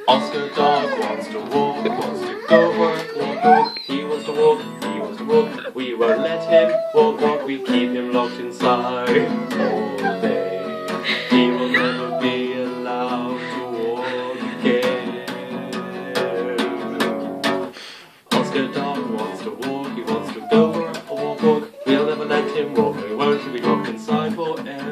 Oscar dog wants to walk, wants to go work, walk, walk. He wants to walk, he wants to walk. We won't let him walk, walk. We keep him locked inside all day. He will never be allowed to walk again. Oscar dog wants to walk, he wants to go work, walk, walk. We'll never let him walk, we won't. He'll be locked inside forever.